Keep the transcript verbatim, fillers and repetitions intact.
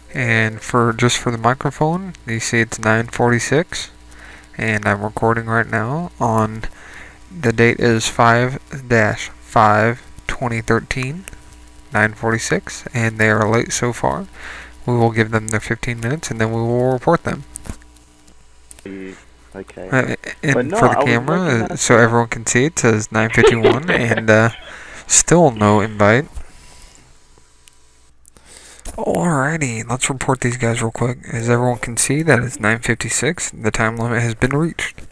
And for just for the microphone, you see it's nine forty-six, and I'm recording right now on the date is five five twenty thirteen, nine forty-six, and they are late so far. We will give them their fifteen minutes and then we will report them. Okay. Uh, and no, for the I camera, uh, so everyone can see, it says nine fifty-one and uh, still no invite. Alrighty, let's report these guys real quick. As everyone can see, that is nine fifty-six. The time limit has been reached.